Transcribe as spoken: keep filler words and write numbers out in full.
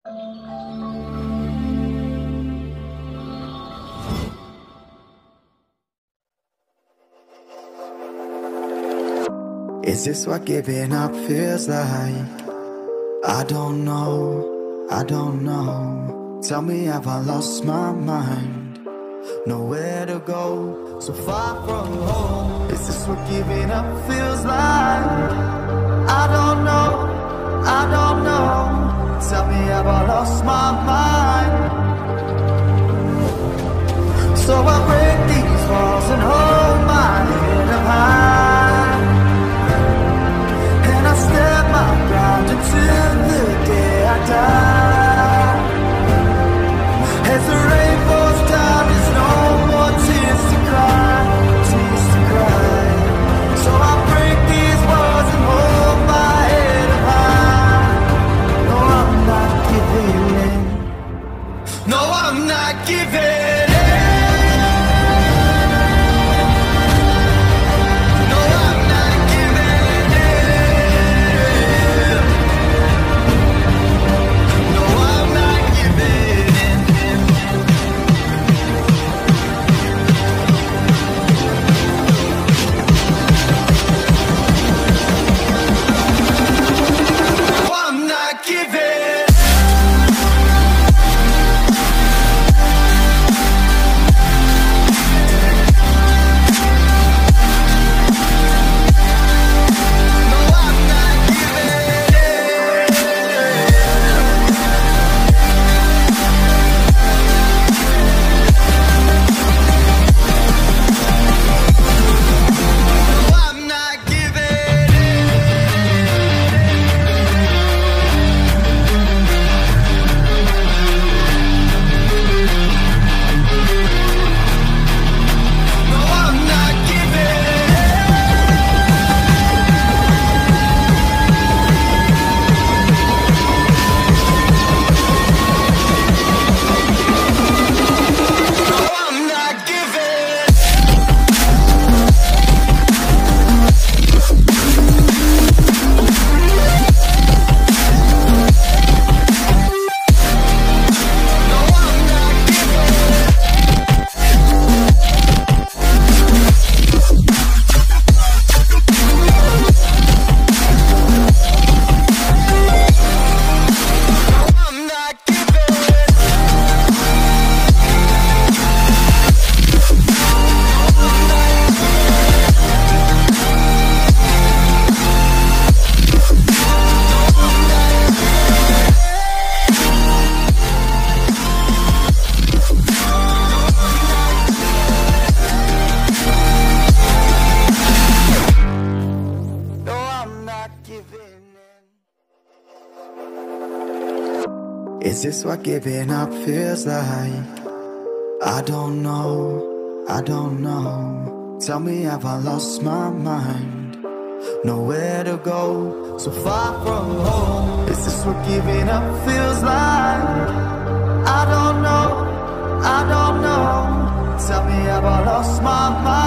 Is this what giving up feels like? I don't know, I don't know. Tell me, have I lost my mind? Nowhere to go, so far from home. Is this what giving up feels like? I don't know, I don't know. Tell me, have I lost my mind? So I break these walls and hold my head up high, and I stand my ground until the day I die. As the rain falls down, there's no more tears to cry, tears to cry. So I break these walls and hold my head up high. No, I'm not giving in. No, I'm not giving in. Is this what giving up feels like? I don't know, I don't know. Tell me, have I lost my mind? Nowhere to go, so far from home. Is this what giving up feels like? I don't know, I don't know. Tell me, have I lost my mind?